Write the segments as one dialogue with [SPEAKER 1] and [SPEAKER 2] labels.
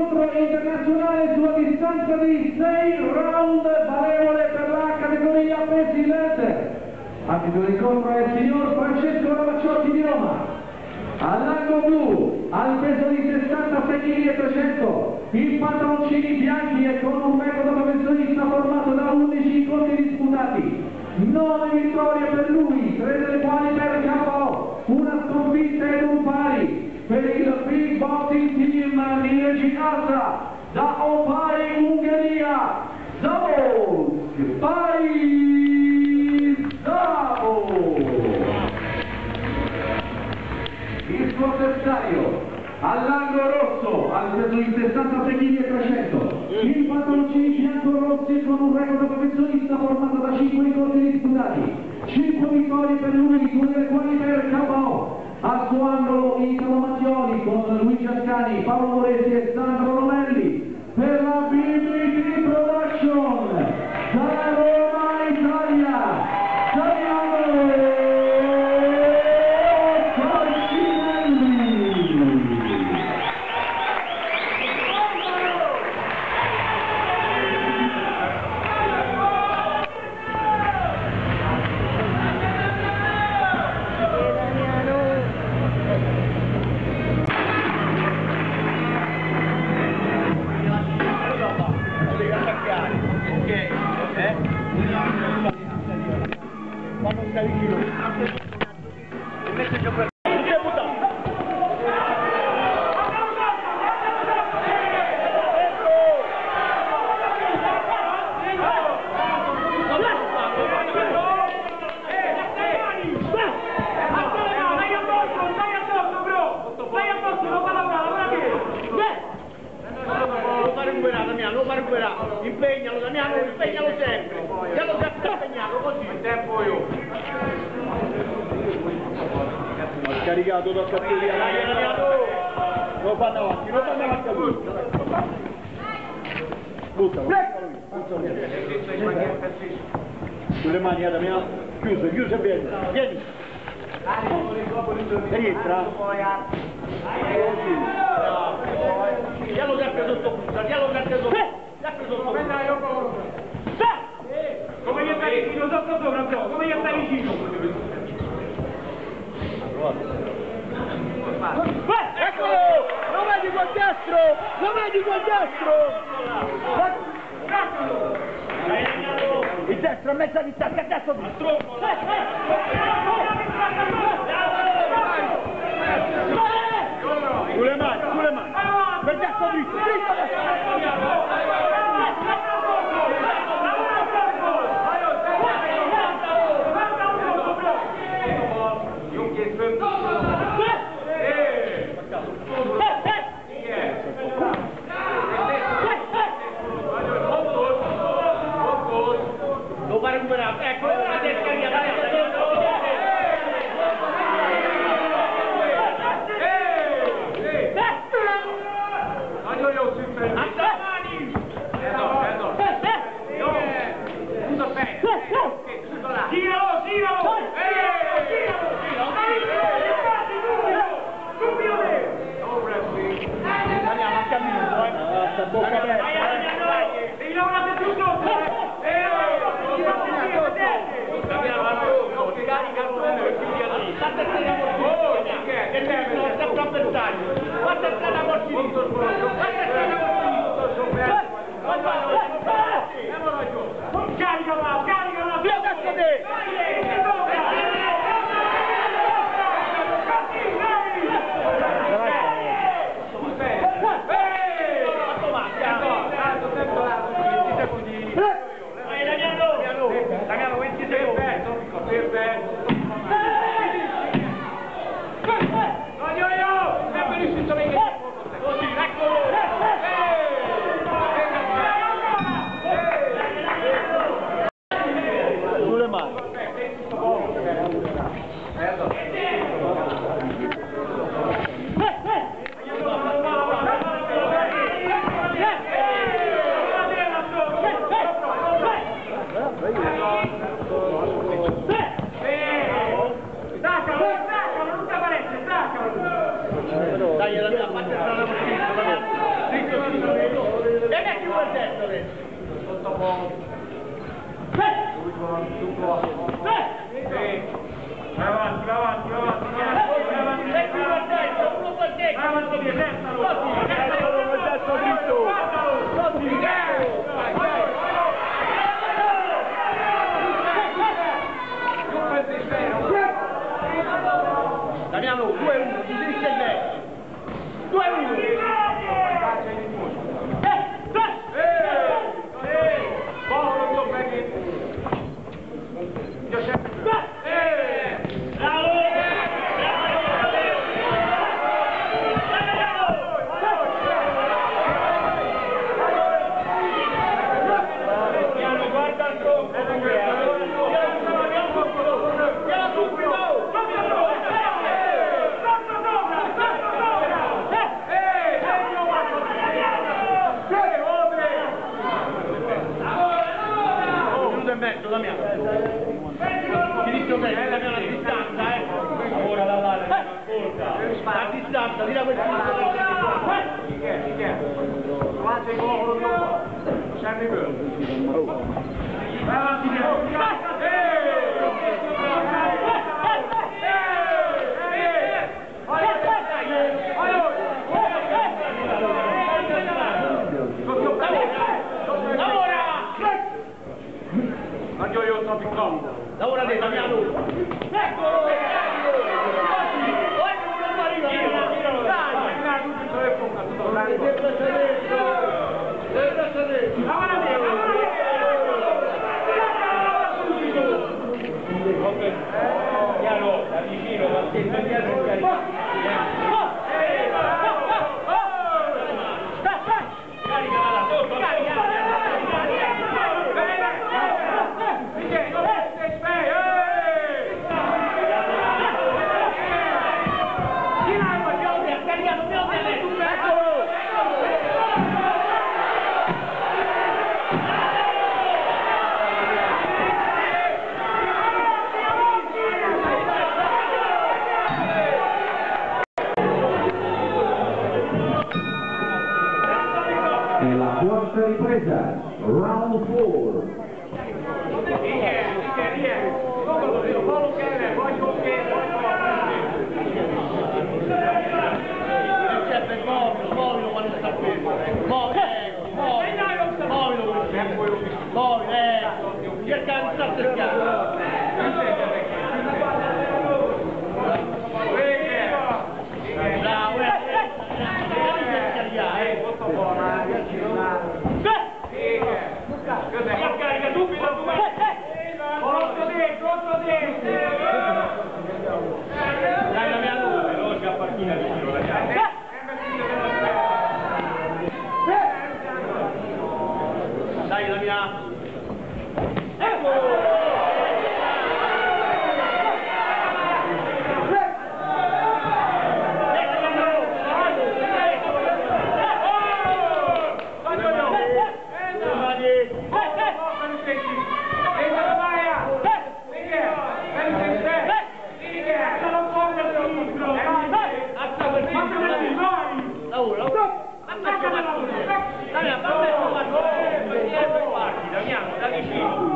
[SPEAKER 1] incontro internazionale sulla distanza di 6 round valevole per la categoria pesi letter. Arbitro d'incontro è il signor Francesco Ravacciotti di Roma. All'angolo blu, al peso di 66 kg e 300, in pantaloncini bianchi e con un metodo professionista formato da 11 incontri disputati, 9 vittorie per lui, 3 delle quali per KO, una sconfitta ed un pari per il Big Boxing Team di Reginalda da Opari, Ungheria, Zavos Parizavo. Il suo avversario all'angolo rosso, al peso di 66 kg e 300, in pantaloncini bianco-rossi con un record professionista formato da 5 incontri disputati, 5 vittorie per lui, 2 delle quali per KO. Al suo angolo Italo Mattioli con Luigi Ascani, Paolo Moresi e Sandro Romelli per la BBT Production da Roma, Italia.
[SPEAKER 2] Impegnalo Damiano, impegnalo sempre, già lo sempre impegnato così. Il tempo io. Ho scaricato da cattiveria, dai Damiano! Lo fanno avanti a lui. Buttalo, sulle mani Damiano, chiuso bene, vieni! Rientra! Dialo sempre sotto punta, dialo sempre sotto! Come gli stai vicino sotto sopra, come gli stai vicino? Eccolo! Lo vedi quel destro! Lo vedi quel destro! Il destro a mezza distanza, a destra destro! Sulle mani! Per destro dritto! Lo va a recuperare, ecco, la destra via, Damiano 20 secondi. Perfetto. Io, sempre riuscito a venire. Così, eccolo.
[SPEAKER 3] per destro adesso.
[SPEAKER 2] Sotto poco. Vai avanti, vai avanti, vai avanti.
[SPEAKER 3] Ecco per destro, uno per destro.
[SPEAKER 2] Vai avanti, via, testalo.
[SPEAKER 3] Destro dritto. Damiano, 2-1, ti dirisce il destro. 2-1.
[SPEAKER 2] Paolo, io prendi. Io sempre.
[SPEAKER 3] Guarda il tronco. Mezzo, Damiano. Diritto mezzo, Damiano a distanza, Ora da là, ascolta. A distanza, tira quel punto.
[SPEAKER 2] Chi è? Guarda il popolo dopo. Sempre quello. Vai avanti, io sto piccolo.
[SPEAKER 3] Lavora te, Damiano. Eccolo!
[SPEAKER 2] Piano, da vicino, da
[SPEAKER 1] Quarta ripresa, round 4.
[SPEAKER 3] Cerca di stare cercando.
[SPEAKER 2] Carica subito,
[SPEAKER 3] Dai, Damiano, veloce a partita vicino, ragazzi. Dai, Damiano. Ecco! Damiano, da vicino.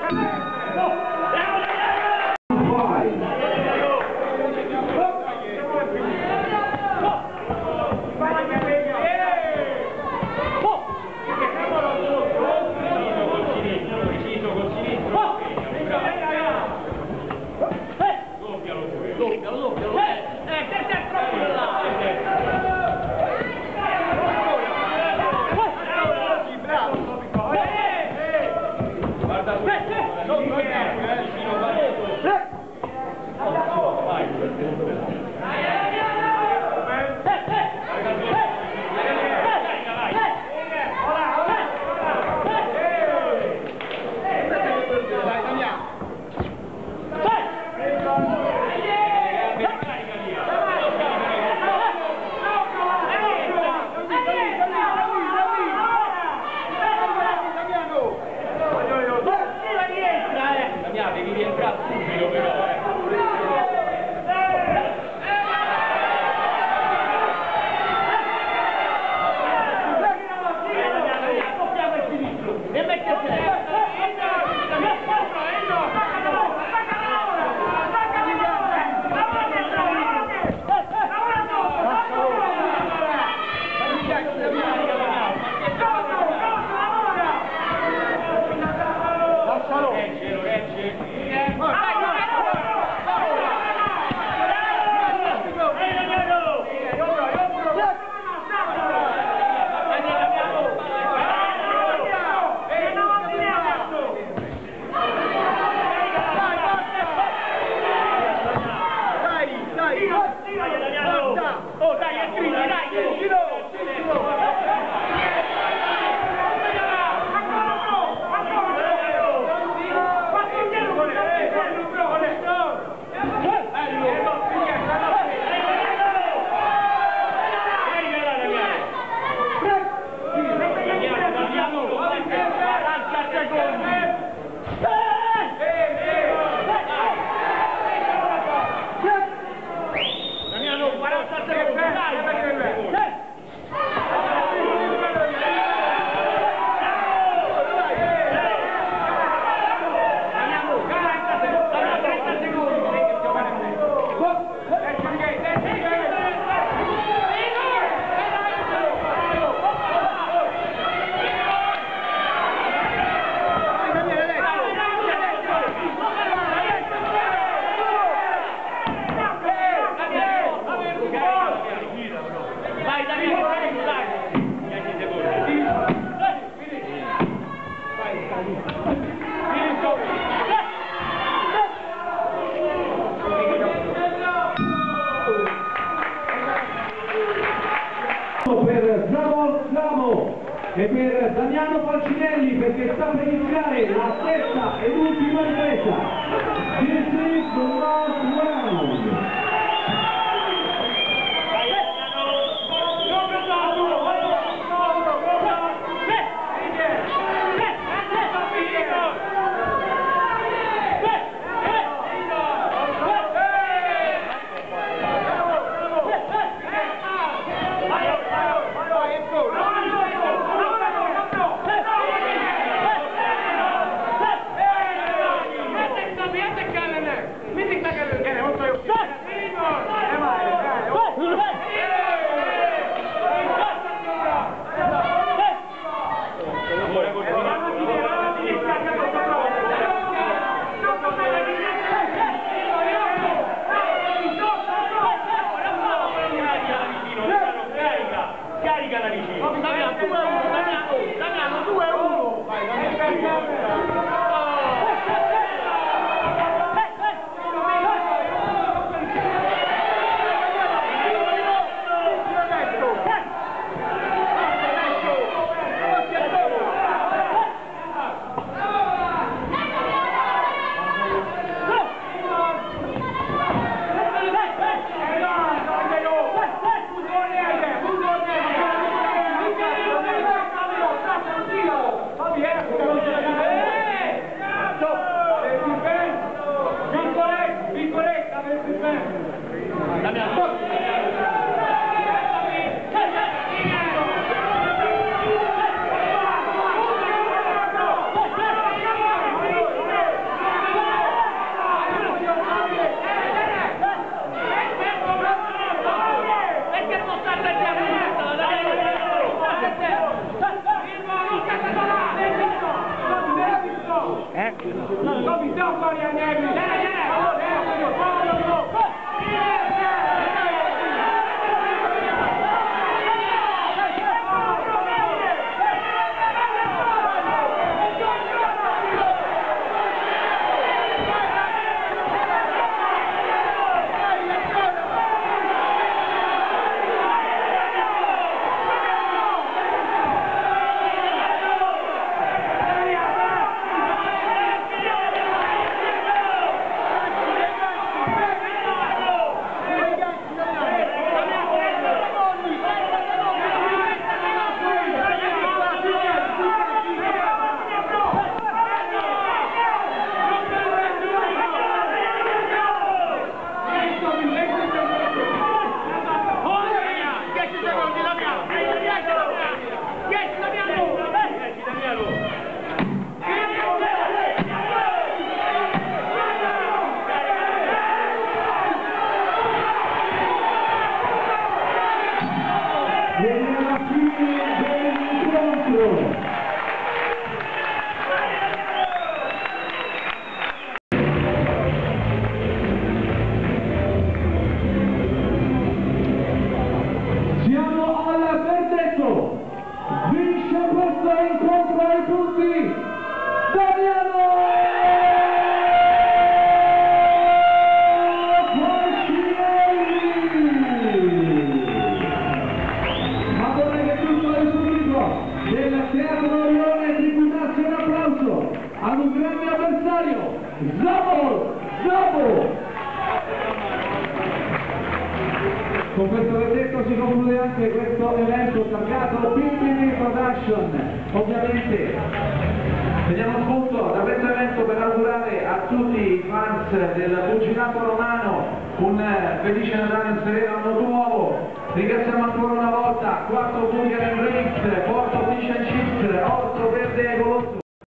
[SPEAKER 3] Devi rientrare subito però,
[SPEAKER 1] per Zavol e per Damiano Falcinelli, perché sta per iniziare la terza ed ultima ripresa. This is the last round. Con questo verdetto si conclude anche questo evento targato PPV Production. Ovviamente teniamo spunto da questo evento per augurare a tutti i fans del pugilato romano un felice Natale, un sereno anno nuovo. Ringraziamo